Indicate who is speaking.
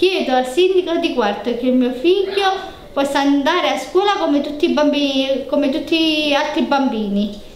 Speaker 1: chiedo al sindaco di Quarto che il mio figlio possa andare a scuola come tutti i bambini, come tutti gli altri bambini.